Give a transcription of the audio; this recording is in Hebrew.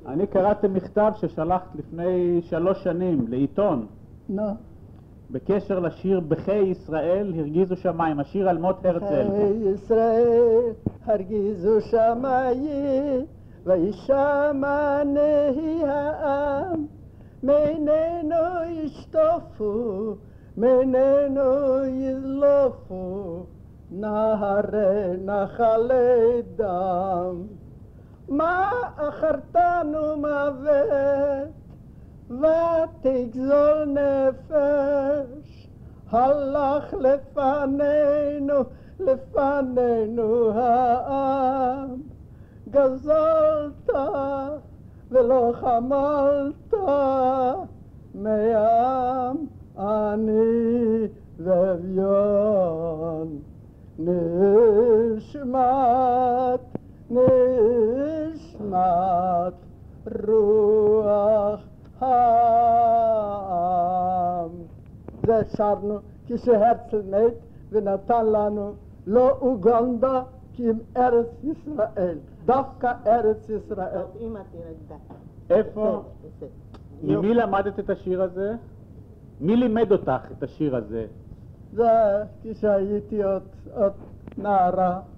אני קראתי מכתב ששלחת לפני 3 שנים לעיתון. נו. בקשר לשיר בחי ישראל הרגיזו שמיים, השיר על מות הרצל. בחי ישראל הרגיזו שמיים, וישמע נהי העם, מינינו ישטופו, מינינו יזלופו, נהרי נחלי דם. מה אחרתנו מוות, ותגזול נפש, הלך לפנינו העם. גזלת ולא חמלת מעם עני ואביון. נשמת רוח העם. זה שרנו כשהרצל מת ונתן לנו לא אוגנדה כי עם ארץ ישראל, דווקא ארץ ישראל. אמא תרגדה. איפה? ממי למדת את השיר הזה? מי לימד אותך את השיר הזה? זה כשהייתי עוד נערה.